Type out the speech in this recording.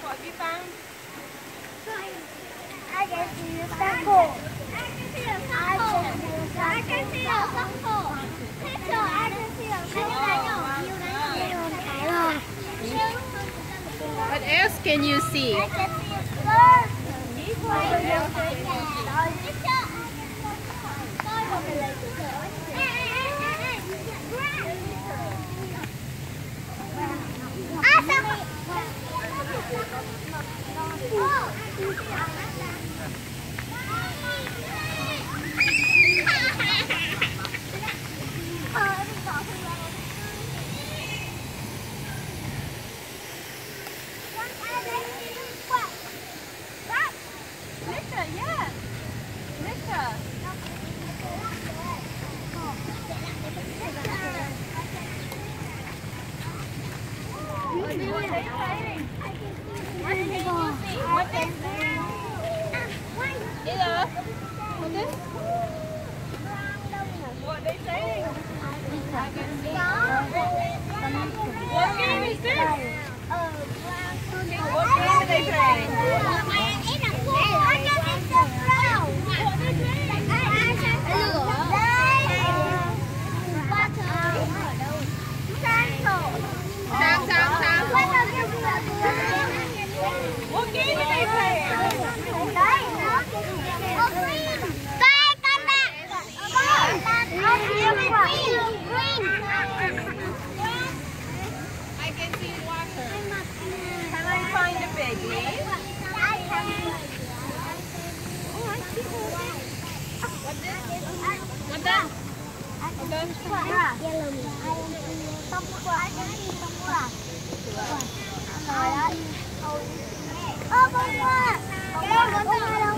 What have you found? I can see a circle. I can see a circle. I can see a circle. Teacher, I can see a circle. What else can you see? I can see a circle. What they saying? What game is this? What game are they playing? What game are they playing? I can see water. Can I find a piggy? What's this? What's that? Bông hoa.